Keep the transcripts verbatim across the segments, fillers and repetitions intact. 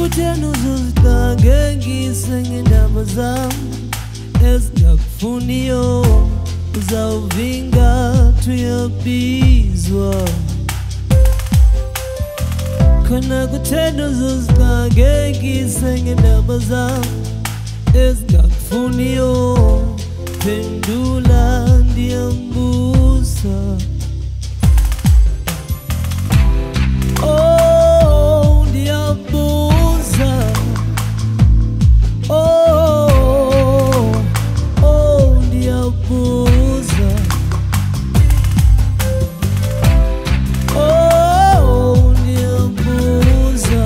Kutenuzuzka gengi sengenda mazam Esga kufunio za uvinga tuyabizwa Kuna kutenuzuzka gengi sengenda mazam Esga kufunio pendula ndiambusa Oh, ndiambusa Oh, oh, ndiambusa Oh, ndiambusa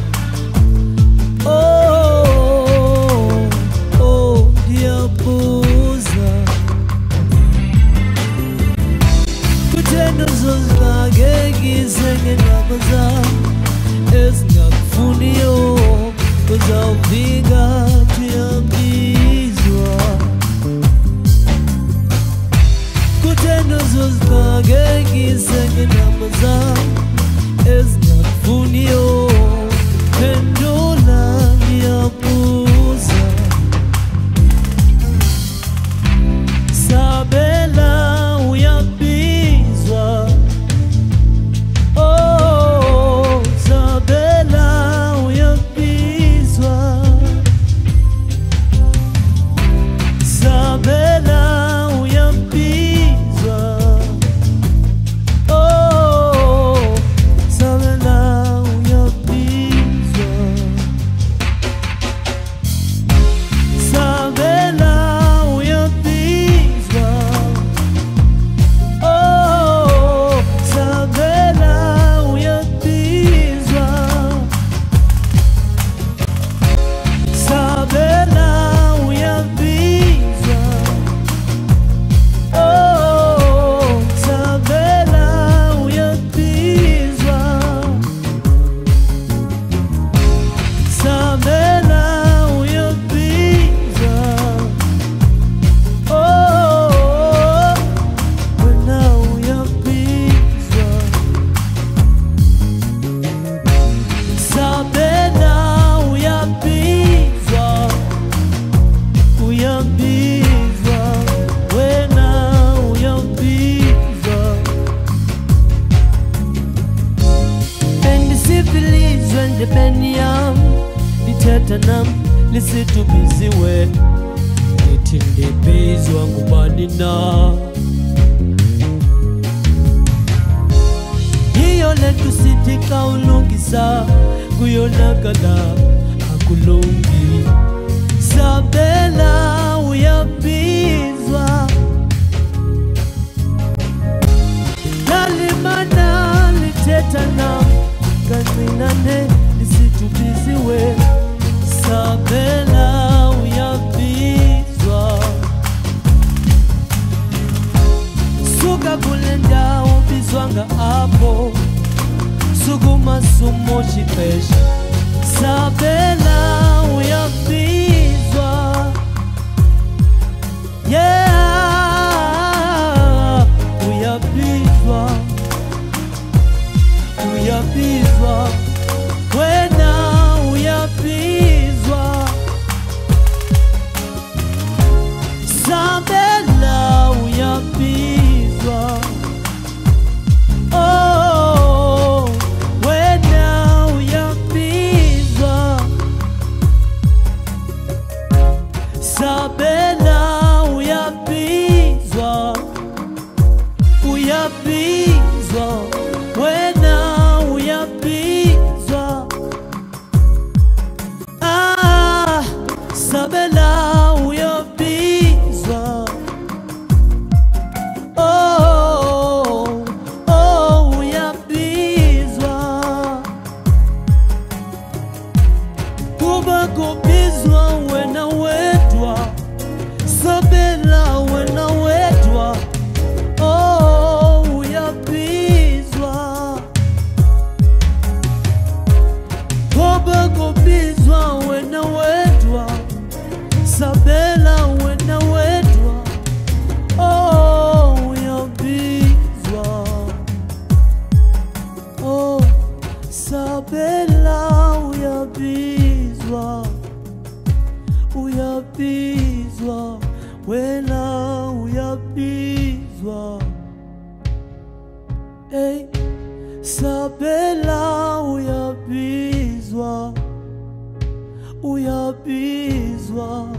Oh, oh, ndiambusa Kutenuzuzka gengi sengenda mazam Esga kufunio za uvinga tuyabizwa Kutenuzuzka gengi sengenda mazam Esga kufunio pendula ndiambusa Sabela uyabizwa Oh, Sabela uyabizwa Sabela uyabizwa Oh, Sabela uyabizwa Sabela uyabizwa Oh, Sabela uyabizwa Sabela uyabizwa Oh, Sabela uyabizwa Sabela uyabizwa Oh, wena uyabizwa Sabela uyabizwa Uyabizwa wena uyabizwa Endisivilizwe ndepeniam Litetanam lisitubiziwe Litindibizwa ngubanina Hiyo letu sitika ulungisa Kuyonakala akulungi Sabela uyabizwa Lalimana litetana Kazinane lisitubiziwe Sabela uyabizwa Suka kulenda ubizwanga hapo Suguma sumo chipesha Sabela uyabizwa Yeah, uyabizwa Uyabizwa wena uyabizwa Sabela uyabizwa Oh, wena uyabizwa Sabela uyabizwa Uyabizwa wena uyabizwa Ah, Sabela uyabizwa Oh, oh, uyabizwa Kuba kubizwa wena wedwa Sabela wena wedwa Oh, uyabizwa Kuba kubizwa wena wedwa Sabela wena wedwa Oh, uyabizwa Oh, Sabela uyabizwa uyabizwa, uyabizwa, wena uyabizwa. Hey, Sabela uyabizwa, uyabizwa.